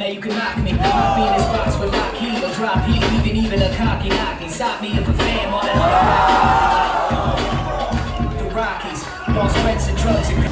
Hey, you can knock me. Lock me in this box with lock key or drop heat. Even a cocky knock me. Stop me if a fam on that other rock. The Rockies, lost friends and drugs and